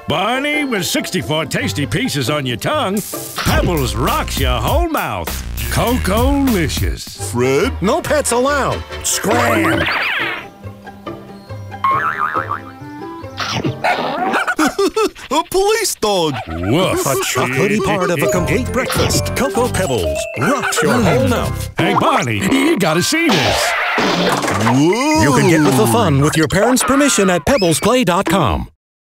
Barney, with 64 tasty pieces on your tongue, Pebbles rocks your whole mouth. Coco-licious. Fred? No pets allowed. Scram! A police dog! Woof. A chocolatey part of a complete breakfast. Cocoa Pebbles rocks your whole mouth. Hey, Barney, you gotta see this. Whoa. You can get with the fun with your parents' permission at pebblesplay.com.